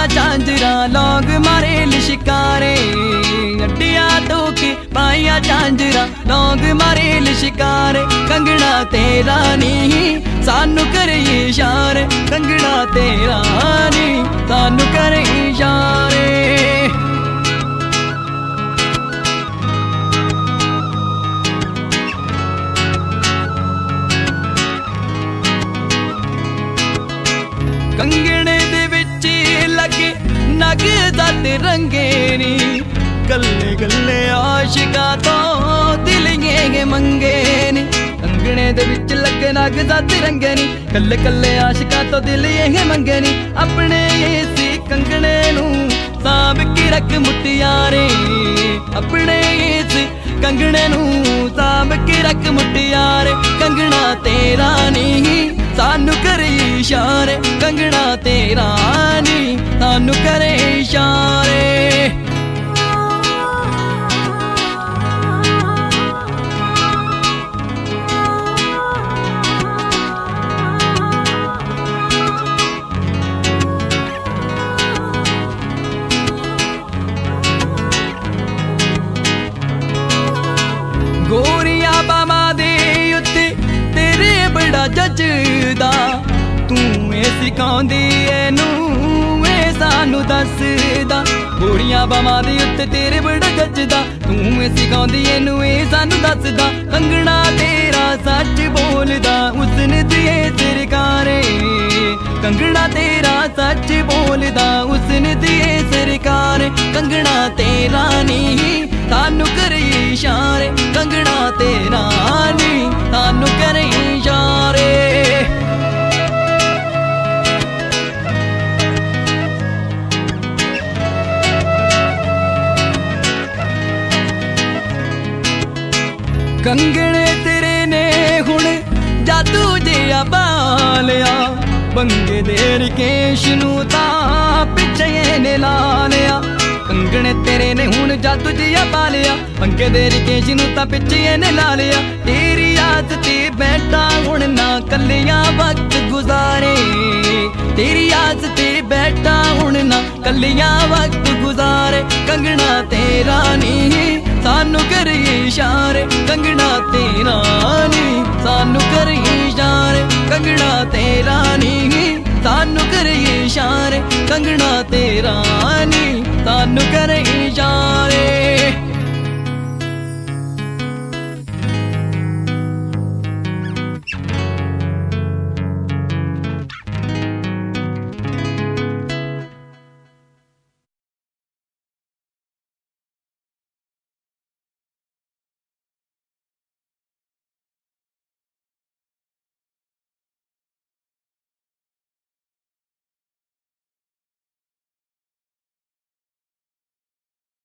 झांझरा लौंग मारे लिशकारे, अड्डिया टोके पाया झांझरा लौंग मारे लिशकारे। कंगना तेरा नी सानू करे इशारे, कंगना तेरा नी सानू करे इशारे। कंगने दे विच लगे नगदा ते रंगे नी, गल्ले गल्ले आशिका तो दिल ये मंगे नी। कंगने दे विच लगे नगदा ते रंगे नी, कल्ले कल्ले आशिका तो दिल ये मंगे नी। अपने इसी कंगने नू सांभ के रख मुटियारे, अपने इसी कंगने नू सांभ के रख मुटियारे। कंगना तेरा नी सानू करे इशारे, कंगना तेरा नी सानू करे इशारे। गोरिया बामा दे उत्ते तेरे बड़ा जचदा, तू सिखाउंदी एनू सानू दसदा। गोरिया बामा दे उत्ते तेरे बड़ा जचदा, तू सिखाउंदी एनू सानू दसदा। कंगना तेरा सच बोलदा हुस्न दिए सरकारे, कंगना तेरा सच बोलदा हुस्न दिए सरकारे। कंगना तेरा नी सानू करे इशारे, कंगना तेरा नी सानू करे इशारे। कंगने तेरे ने हुण जादू जिहा बालिया, बंगे दे रकेश नू तां पिछे ने ला लिया। कंगने तेरे ने हुण जादू जिहा बालिया, बंगे दे रकेश नू तां पिछे ने ला लिया। तेरी याद ते बैठा हुण ना कलियां वक्त गुजारे, तेरी याद ते बैठा हुण ना कलियां वक्त गुजारे। कंगना तेरा नी सानू करे इशारे, कंगना तेरा नी सानू करे इशारे। कंगना तेरा नी सानू करे इशारे, कंगना तेरा नी सानू करे इशारे।